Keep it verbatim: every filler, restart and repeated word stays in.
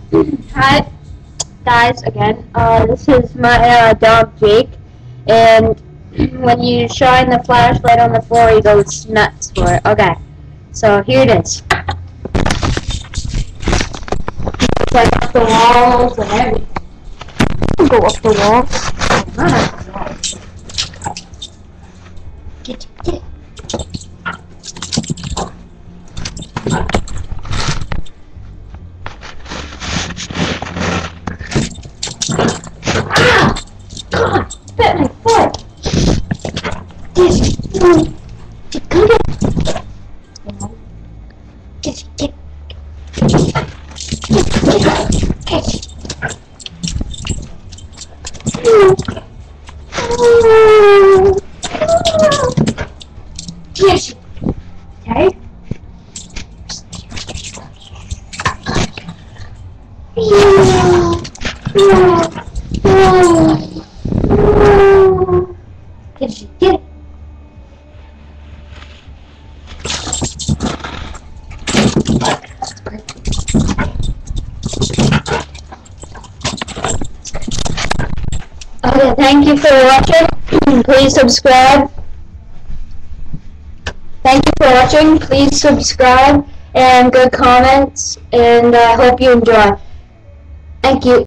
Hi, guys, again. Uh, this is my uh, dog Jake, and when you shine the flashlight on the floor, he goes nuts for it. Okay, so here it is. Like up the walls and everything. Don't go up the walls. Not up the walls. Get it, get it. Ah! God! Bit my foot! Dizzy! No! Get it! Dizzy, get it! Get it! Dizzy! Okay? Get it, get it. Okay, thank you for watching. Please subscribe. Thank you for watching. Please subscribe and good comments, and I uh, hope you enjoy. Thank you.